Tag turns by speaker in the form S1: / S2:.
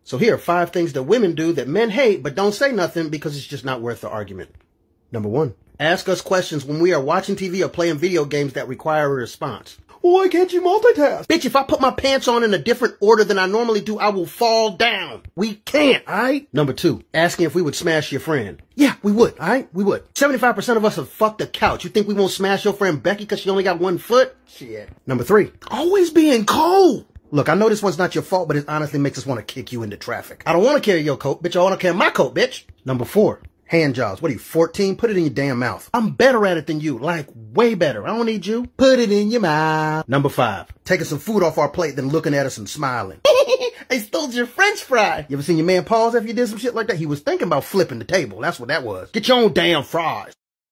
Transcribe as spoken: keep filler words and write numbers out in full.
S1: So here are five things that women do that men hate but don't say nothing because it's just not worth the argument. Number one, ask us questions when we are watching T V or playing video games that require a response. Why can't you multitask? Bitch, if I put my pants on in a different order than I normally do, I will fall down. We can't, alright? Number two, asking if we would smash your friend. Yeah, we would, alright? We would. seventy-five percent of us have fucked a couch. You think we won't smash your friend Becky because she only got one foot? Shit. Number three, always being cold. Look, I know this one's not your fault, but it honestly makes us want to kick you into traffic. I don't want to carry your coat, bitch. I want to carry my coat, bitch. Number four, hand jobs. What are you, fourteen? Put it in your damn mouth. I'm better at it than you, like way better. I don't need you. Put it in your mouth. Number five, taking some food off our plate, then looking at us and smiling. I stole your French fry. You ever seen your man pause after you did some shit like that? He was thinking about flipping the table. That's what that was. Get your own damn fries.